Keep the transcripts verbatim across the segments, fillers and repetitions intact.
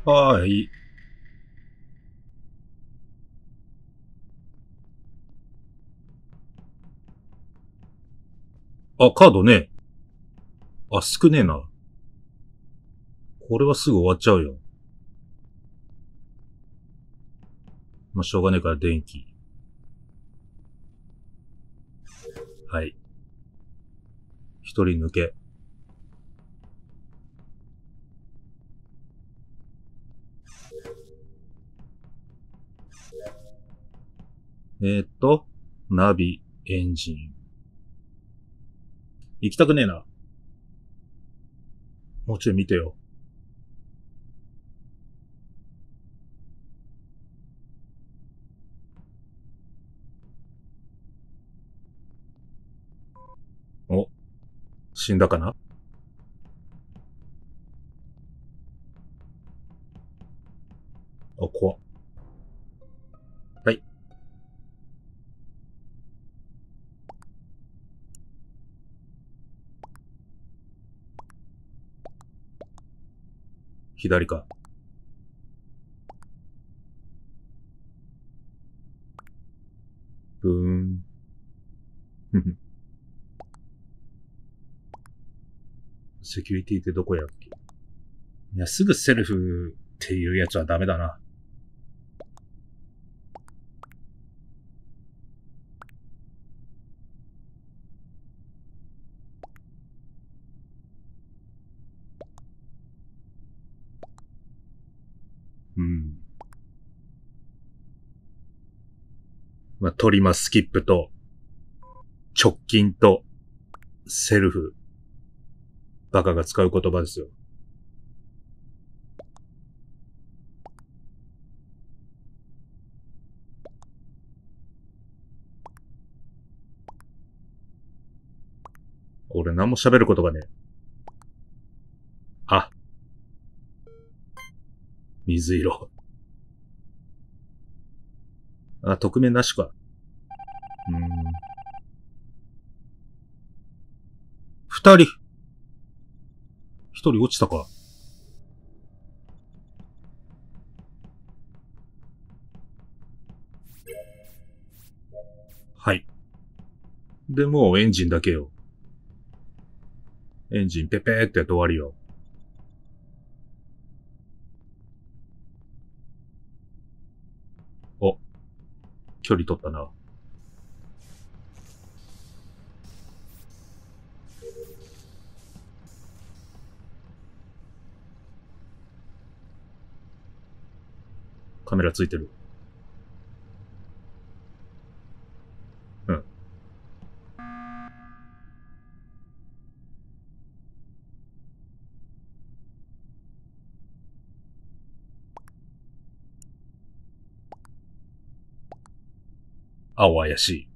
はい。あ、カードね。あ、少ねえな。これはすぐ終わっちゃうよ。まあ、しょうがねえから電気。はい。一人抜け。えー、っと、ナビ、エンジン。行きたくねえな。もうちょい見てよ。お、死んだかな。あ、怖っ。はい。左か。ふーん。ふふセキュリティってどこやっけ。いや、すぐセルフっていうやつはダメだな。うん。まあ、トリマスキップと、直近と、セルフ。バカが使う言葉ですよ。俺何も喋る言葉ね。あ、水色。あ、匿名なしか。うーん。二人。一人落ちたか。はい。で、もうエンジンだけよ。エンジンペペーってやって終わりよ。お、距離取ったな。カメラついてる。うん。青怪しい。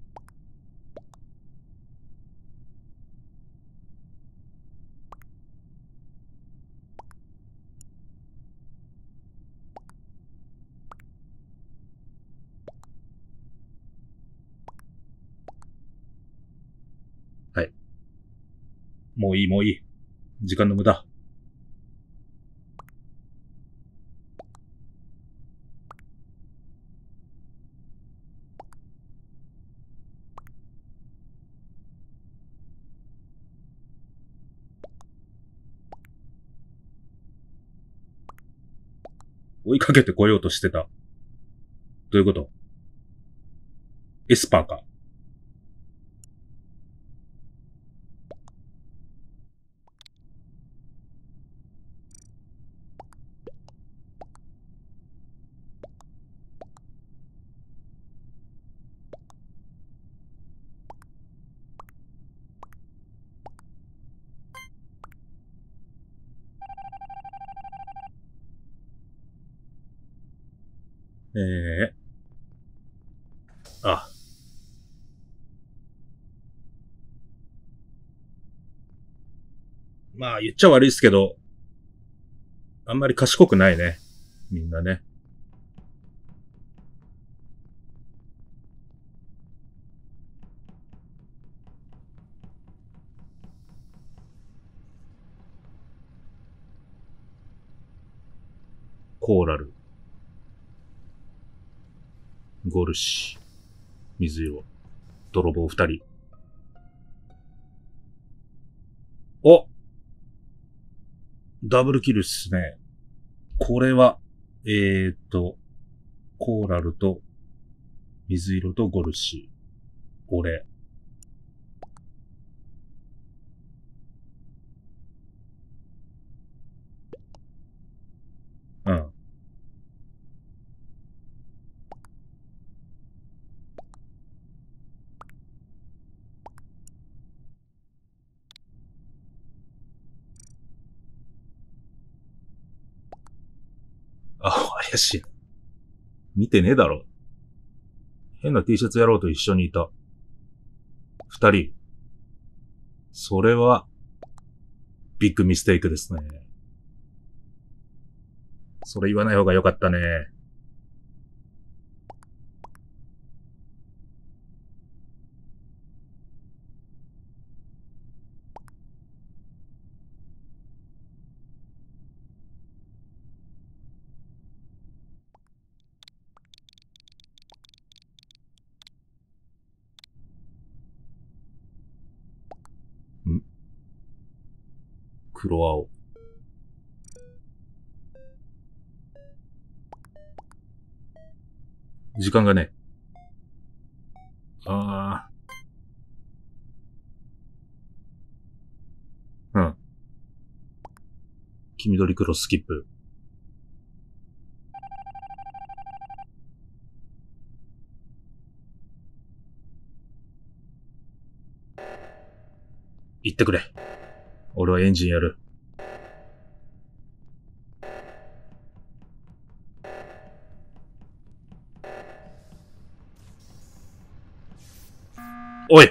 はい。もういい、もういい。時間の無駄。追いかけてこようとしてた。どういうこと？エスパーか。ええー。あ、まあ言っちゃ悪いですけど、あんまり賢くないね。みんなね。 コーラル、ゴルシ、水色、泥棒二人。お、ダブルキルっすね。これは、えーっと、コーラルと水色とゴルシ。俺。うん。あ、怪しい。見てねえだろ。変な T シャツ野郎と一緒にいた。二人。それは、ビッグミステイクですね。それ言わない方が良かったね。ん黒青。時間がね。ああ。うん。黄緑黒スキップ。行ってくれ。俺はエンジンやる。おい。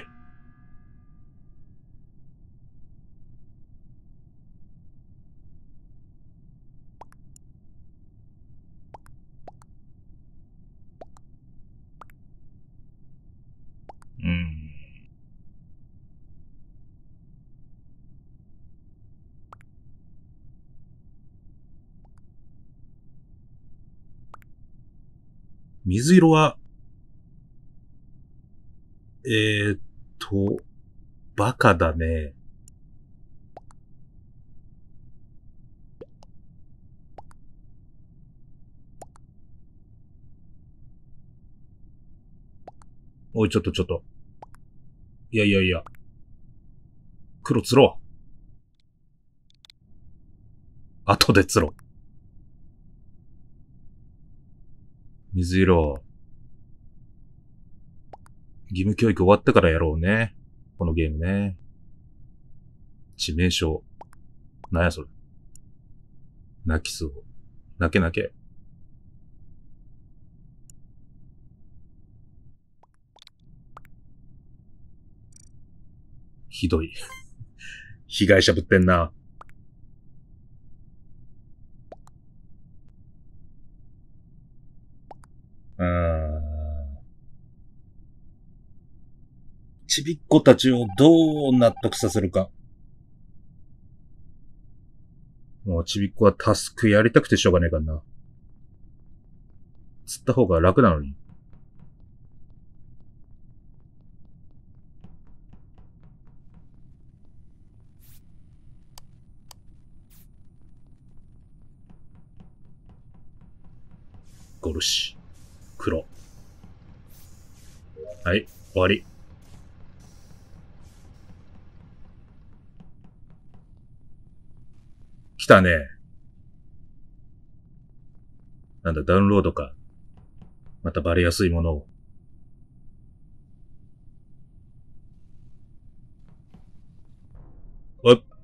うん。水色は、えーっと、バカだね。おい、ちょっとちょっと。いやいやいや。黒釣ろう。後で釣ろう。水色。義務教育終わってからやろうね。このゲームね。致命傷。なんやそれ。泣きそう。泣け泣け。ひどい。被害者ぶってんな。うーん。ちびっ子たちをどう納得させるか。もうちびっ子はタスクやりたくてしょうがねえからな。釣った方が楽なのに。ゴルシ。黒。はい、終わり。来たね。なんだ、ダウンロードか。またバレやすいものを。おい。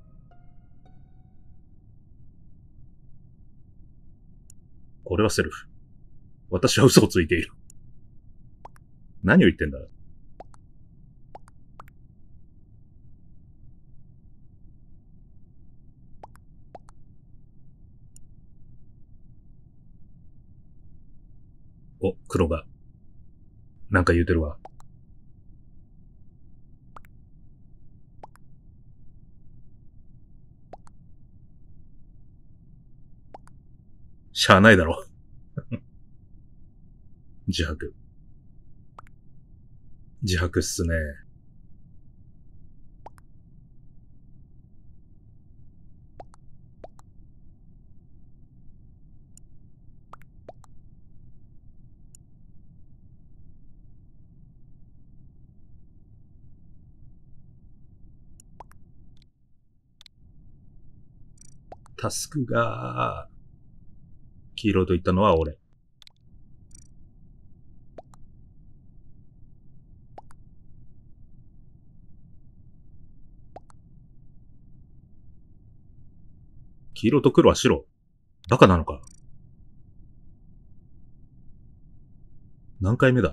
これはセルフ。私は嘘をついている。何を言ってんだ。お、黒が。なんか言うてるわ。 しゃあないだろ。自白。自白っすね。タスクが、黄色と言ったのは俺。黄色と黒は白。バカなのか。何回目だ。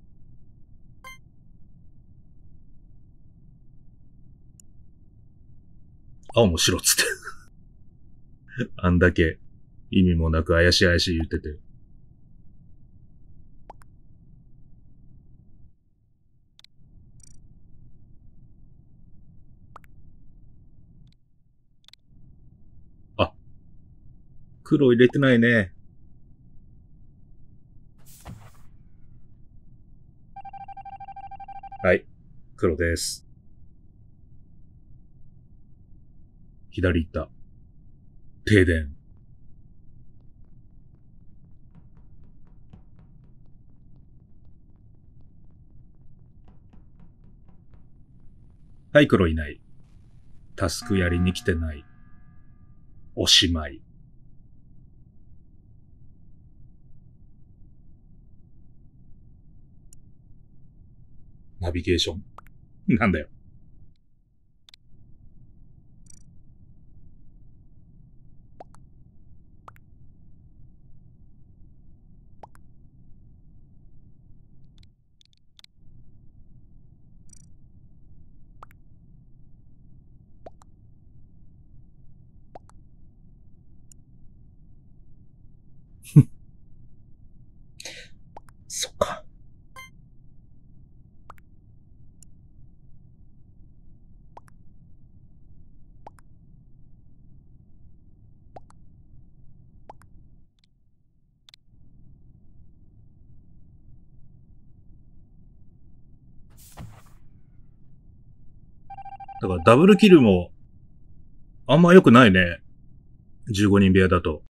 青も白っつって。あんだけ意味もなく怪しい怪しい言ってて。あ、黒入れてないね。はい、黒です。左行った。停電。はい、黒いない。タスクやりに来てない。おしまい。ナビゲーション。なんだよ。そっか。だからダブルキルもあんま良くないね。じゅうごにん部屋だと。